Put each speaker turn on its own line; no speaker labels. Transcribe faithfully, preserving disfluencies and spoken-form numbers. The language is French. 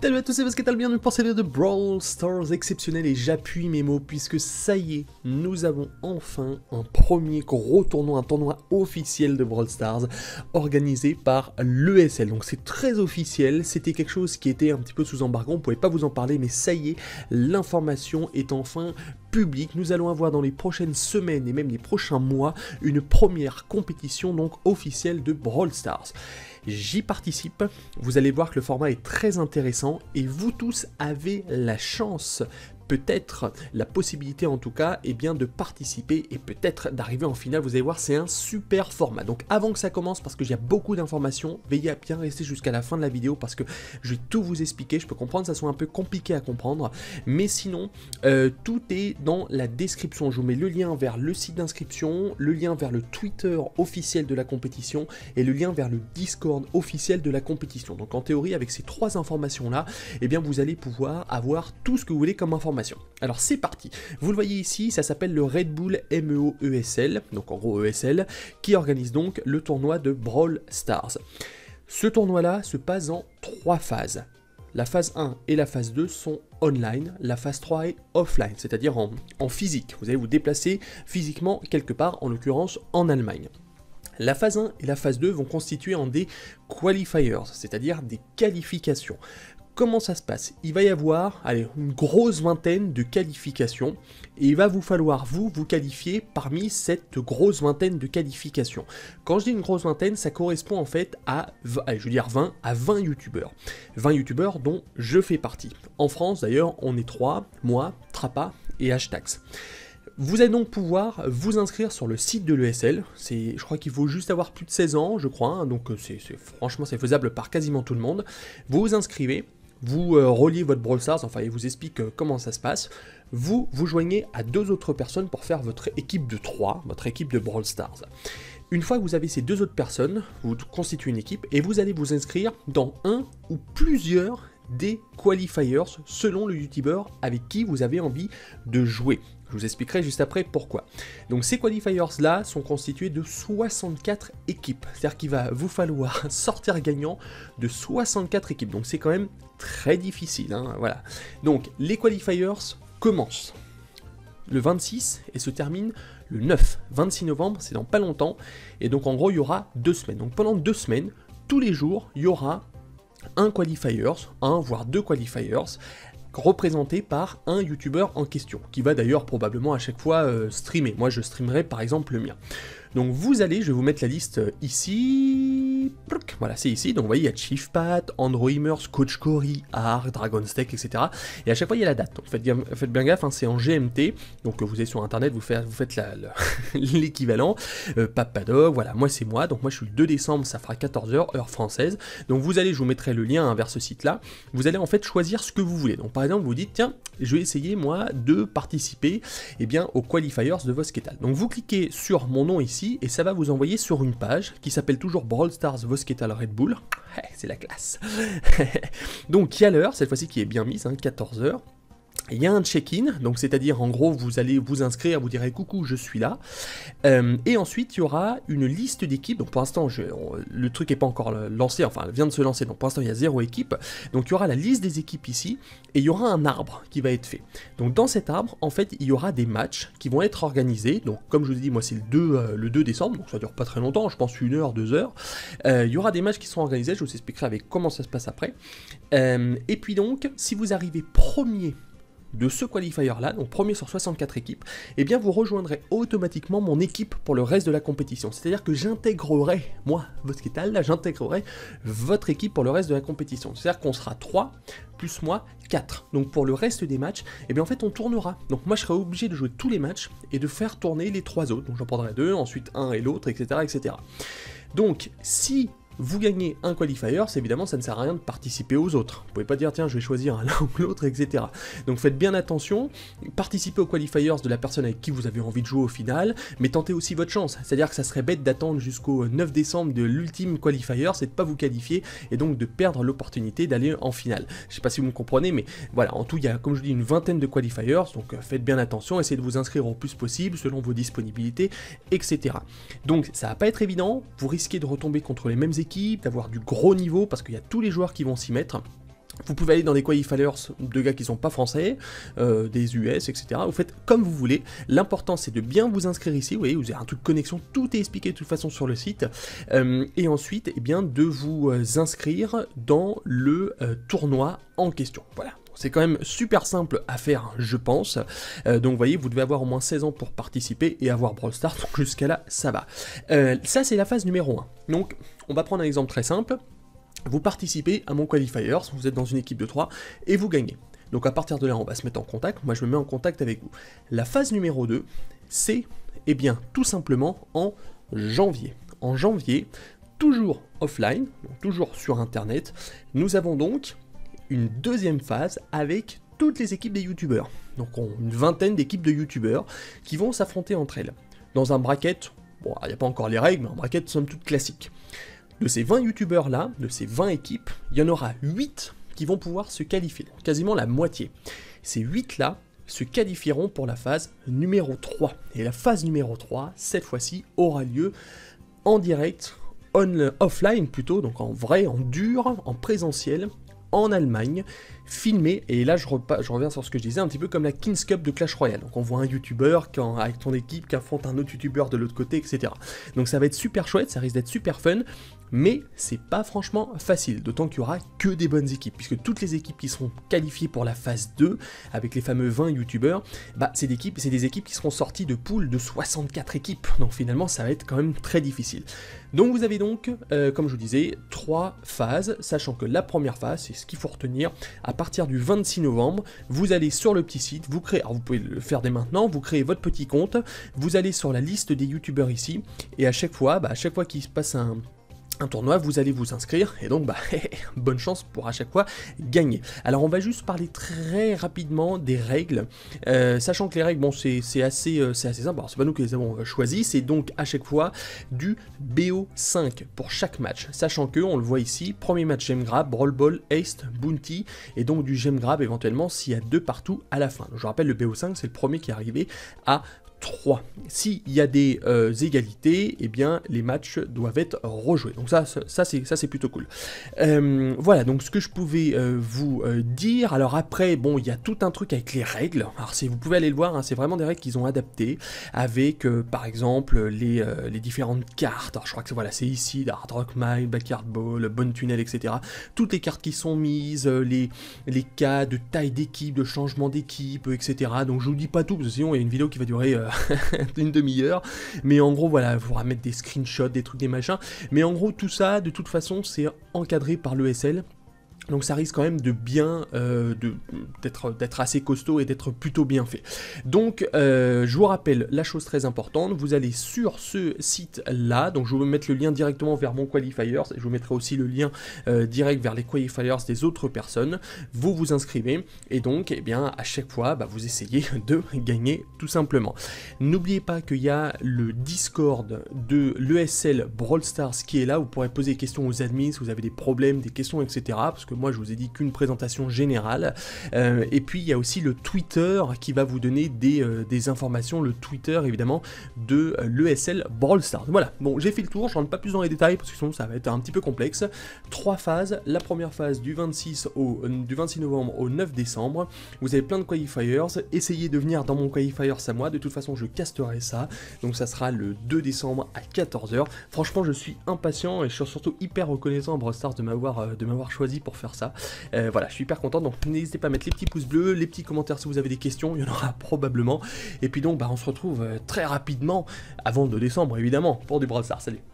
Salut à tous, c'est Basketal, bienvenue pour cette vidéo de Brawl Stars exceptionnelle et j'appuie mes mots puisque ça y est, nous avons enfin un premier gros tournoi, un tournoi officiel de Brawl Stars organisé par l'E S L. Donc c'est très officiel, c'était quelque chose qui était un petit peu sous embargo, on ne pouvait pas vous en parler, mais ça y est, l'information est enfin publique. Nous allons avoir dans les prochaines semaines et même les prochains mois une première compétition donc officielle de Brawl Stars. J'y participe, vous allez voir que le format est très intéressant et vous tous avez la chance, peut-être la possibilité en tout cas, eh bien de participer et peut-être d'arriver en finale. Vous allez voir, c'est un super format. Donc avant que ça commence, parce qu'il y a beaucoup d'informations, veillez à bien rester jusqu'à la fin de la vidéo parce que je vais tout vous expliquer. Je peux comprendre que ça soit un peu compliqué à comprendre, mais sinon euh, tout est dans la description. Je vous mets le lien vers le site d'inscription, le lien vers le Twitter officiel de la compétition et le lien vers le Discord officiel de la compétition. Donc en théorie, avec ces trois informations là, eh bien vous allez pouvoir avoir tout ce que vous voulez comme information. Alors c'est parti, vous le voyez ici, ça s'appelle le Red Bull M E O E S L, donc en gros E S L, qui organise donc le tournoi de Brawl Stars. Ce tournoi là se passe en trois phases. La phase un et la phase deux sont online, la phase trois est offline, c'est-à-dire en, en physique. Vous allez vous déplacer physiquement quelque part, en l'occurrence en Allemagne. La phase un et la phase deux vont constituer en des qualifiers, c'est-à-dire des qualifications. Comment ça se passe? Il va y avoir allez, une grosse vingtaine de qualifications et il va vous falloir vous vous qualifier parmi cette grosse vingtaine de qualifications. Quand je dis une grosse vingtaine, ça correspond en fait à allez, je veux dire vingt à vingt youtubeurs. vingt youtubeurs dont je fais partie. En France d'ailleurs, on est trois, moi, Trappa et Hashtags. Vous allez donc pouvoir vous inscrire sur le site de l'E S L, je crois qu'il faut juste avoir plus de seize ans, je crois, hein, donc c'est franchement c'est faisable par quasiment tout le monde. Vous vous inscrivez, vous euh, reliez votre Brawl Stars, enfin il vous explique euh, comment ça se passe, vous vous joignez à deux autres personnes pour faire votre équipe de trois, votre équipe de Brawl Stars. Une fois que vous avez ces deux autres personnes, vous constituez une équipe et vous allez vous inscrire dans un ou plusieurs des qualifiers selon le youtubeur avec qui vous avez envie de jouer. Je vous expliquerai juste après pourquoi. Donc ces qualifiers là sont constitués de soixante-quatre équipes, c'est-à-dire qu'il va vous falloir sortir gagnant de soixante-quatre équipes, donc c'est quand même très difficile, hein, voilà. Donc les qualifiers commencent le vingt-six et se terminent le neuf, vingt-six novembre, c'est dans pas longtemps, et donc en gros il y aura deux semaines. Donc pendant deux semaines, tous les jours, il y aura un qualifier, un voire deux qualifiers, représenté par un youtubeur en question, qui va d'ailleurs probablement à chaque fois euh, streamer. Moi je streamerai par exemple le mien. Donc vous allez, je vais vous mettre la liste ici, voilà c'est ici, donc vous voyez il y a Chief Pat, Androimers, Coach Cory, Ark, Dragonsteak, et cetera. Et à chaque fois il y a la date, donc faites, faites bien gaffe, hein, c'est en G M T, donc vous allez sur internet, vous faites, vous faites l'équivalent, euh, Papadog, voilà, moi c'est moi, donc moi je suis le deux décembre, ça fera quatorze heures, heure française, donc vous allez, je vous mettrai le lien hein, vers ce site là, vous allez en fait choisir ce que vous voulez, donc par exemple vous dites, tiens, je vais essayer moi de participer eh bien, aux qualifiers de Vosketal, donc vous cliquez sur mon nom ici, et ça va vous envoyer sur une page qui s'appelle toujours Brawl Stars Vosketal Red Bull. C'est la classe. Donc il y a l'heure, cette fois-ci qui est bien mise, hein, quatorze heures. Il y a un check-in, donc c'est-à-dire en gros vous allez vous inscrire, vous direz coucou je suis là, euh, et ensuite il y aura une liste d'équipes, donc pour l'instant le truc n'est pas encore lancé, enfin elle vient de se lancer, donc pour l'instant il y a zéro équipe, donc il y aura la liste des équipes ici, et il y aura un arbre qui va être fait. Donc dans cet arbre, en fait il y aura des matchs qui vont être organisés, donc comme je vous ai dit moi c'est le deux, euh, le deux décembre, donc ça dure pas très longtemps, je pense une heure, deux heures, euh, il y aura des matchs qui seront organisés, je vous expliquerai avec comment ça se passe après, euh, et puis donc si vous arrivez premier de ce qualifier là, donc premier sur soixante-quatre équipes, eh bien vous rejoindrez automatiquement mon équipe pour le reste de la compétition. C'est-à-dire que j'intégrerai, moi, Vosketal, là, j'intégrerai votre équipe pour le reste de la compétition. C'est-à-dire qu'on sera trois, plus moi, quatre. Donc pour le reste des matchs, eh bien en fait on tournera. Donc moi je serai obligé de jouer tous les matchs et de faire tourner les trois autres. Donc j'en prendrai deux, ensuite un et l'autre, et cetera, et cetera. Donc si vous gagnez un qualifier, c'est évidemment ça ne sert à rien de participer aux autres. Vous pouvez pas dire tiens je vais choisir l'un ou l'autre, et cetera. Donc faites bien attention, participez aux qualifiers de la personne avec qui vous avez envie de jouer au final, mais tentez aussi votre chance. C'est-à-dire que ça serait bête d'attendre jusqu'au neuf décembre de l'ultime qualifier, c'est de pas vous qualifier et donc de perdre l'opportunité d'aller en finale. Je sais pas si vous me comprenez, mais voilà, en tout il y a comme je dis une vingtaine de qualifiers, donc faites bien attention, essayez de vous inscrire au plus possible selon vos disponibilités, et cetera. Donc ça va pas être évident, vous risquez de retomber contre les mêmes équipes, d'avoir du gros niveau parce qu'il y a tous les joueurs qui vont s'y mettre. Vous pouvez aller dans des qualifiers de gars qui sont pas français, euh, des U S, et cetera. Vous faites comme vous voulez. L'important c'est de bien vous inscrire ici. Vous voyez, vous avez un truc connexion, tout est expliqué de toute façon sur le site. Euh, et ensuite, eh bien, de vous inscrire dans le euh, tournoi en question. Voilà. C'est quand même super simple à faire, je pense. Euh, donc vous voyez, vous devez avoir au moins seize ans pour participer et avoir Brawl Stars. Donc jusqu'à là, ça va. Euh, ça, c'est la phase numéro un. Donc, on va prendre un exemple très simple. Vous participez à mon qualifiers, vous êtes dans une équipe de trois, et vous gagnez. Donc à partir de là, on va se mettre en contact, moi je me mets en contact avec vous. La phase numéro deux, c'est, eh bien, tout simplement en janvier. En janvier, toujours offline, donc toujours sur internet, nous avons donc une deuxième phase avec toutes les équipes des youtubeurs. Donc on, une vingtaine d'équipes de youtubeurs qui vont s'affronter entre elles. Dans un bracket, bon, il n'y a pas encore les règles, mais un bracket somme toute classique. De ces vingt youtubeurs là, de ces vingt équipes, il y en aura huit qui vont pouvoir se qualifier, donc quasiment la moitié. Ces huit là se qualifieront pour la phase numéro trois. Et la phase numéro trois, cette fois-ci, aura lieu en direct, on, offline plutôt, donc en vrai, en dur, en présentiel, en Allemagne, filmé, et là je, repas, je reviens sur ce que je disais, un petit peu comme la Kings Cup de Clash Royale. Donc on voit un youtubeur avec ton équipe qui affronte un autre youtubeur de l'autre côté, et cetera. Donc ça va être super chouette, ça risque d'être super fun, mais c'est pas franchement facile, d'autant qu'il y aura que des bonnes équipes, puisque toutes les équipes qui seront qualifiées pour la phase deux, avec les fameux vingt youtubeurs, bah c'est des équipes, c'est des équipes qui seront sorties de poules de soixante-quatre équipes, donc finalement ça va être quand même très difficile. Donc vous avez donc, euh, comme je vous disais, trois phases, sachant que la première phase, c'est ce qu'il faut retenir, à partir du vingt-six novembre, vous allez sur le petit site, vous créez, alors vous pouvez le faire dès maintenant, vous créez votre petit compte, vous allez sur la liste des youtubeurs ici, et à chaque fois, bah, à chaque fois qu'il se passe un... un tournoi, vous allez vous inscrire, et donc bah, bonne chance pour à chaque fois gagner. Alors on va juste parler très rapidement des règles, euh, sachant que les règles, bon c'est assez, euh, assez simple, alors c'est pas nous qui les avons choisies, c'est donc à chaque fois du B O cinq pour chaque match, sachant que, on le voit ici, premier match Gem Grab, Brawl Ball, Haste, Bounty, et donc du Gem Grab éventuellement s'il y a deux partout à la fin. Donc, je rappelle, le B O cinq c'est le premier qui est arrivé à trois. S'il y a des euh, égalités, eh bien les matchs doivent être rejoués. Donc ça, ça, ça c'est plutôt cool. Euh, voilà, donc ce que je pouvais euh, vous euh, dire. Alors après, bon, il y a tout un truc avec les règles. Alors si vous pouvez aller le voir, hein, c'est vraiment des règles qu'ils ont adaptées avec, euh, par exemple, les, euh, les différentes cartes. Alors je crois que voilà, c'est ici, Hard Rock Mine, Backyard Ball, Bonne Tunnel, et cetera. Toutes les cartes qui sont mises, euh, les, les cas de taille d'équipe, de changement d'équipe, et cetera. Donc je vous dis pas tout, parce que sinon il y a une vidéo qui va durer euh, une demi-heure, mais en gros voilà, il faudra mettre des screenshots, des trucs, des machins, mais en gros tout ça de toute façon c'est encadré par l'E S L. Donc ça risque quand même de bien, euh, d'être assez costaud et d'être plutôt bien fait. Donc euh, je vous rappelle la chose très importante, vous allez sur ce site là, donc je vais vous mettre le lien directement vers mon qualifiers, je vous mettrai aussi le lien euh, direct vers les qualifiers des autres personnes, vous vous inscrivez, et donc eh bien à chaque fois bah, vous essayez de gagner tout simplement. N'oubliez pas qu'il y a le Discord de l'E S L Brawl Stars qui est là, vous pourrez poser des questions aux admins si vous avez des problèmes, des questions, et cetera. Parce que moi je vous ai dit qu'une présentation générale, euh, et puis il y a aussi le Twitter qui va vous donner des, euh, des informations, le Twitter évidemment de euh, l'E S L Brawl Stars. Voilà, bon j'ai fait le tour, je rentre pas plus dans les détails parce que sinon ça va être un petit peu complexe. Trois phases, la première phase du vingt-six, au, euh, du vingt-six novembre au neuf décembre, vous avez plein de qualifiers, essayez de venir dans mon qualifiers à moi, de toute façon je casterai ça, donc ça sera le deux décembre à quatorze heures. Franchement je suis impatient et je suis surtout hyper reconnaissant à Brawl Stars de m'avoir euh, de m'avoir choisi pour faire ça. Euh, voilà, je suis hyper content, donc n'hésitez pas à mettre les petits pouces bleus, les petits commentaires si vous avez des questions, il y en aura probablement. Et puis donc, bah, on se retrouve euh, très rapidement, avant le deux décembre évidemment, pour du Brawl Stars. Salut!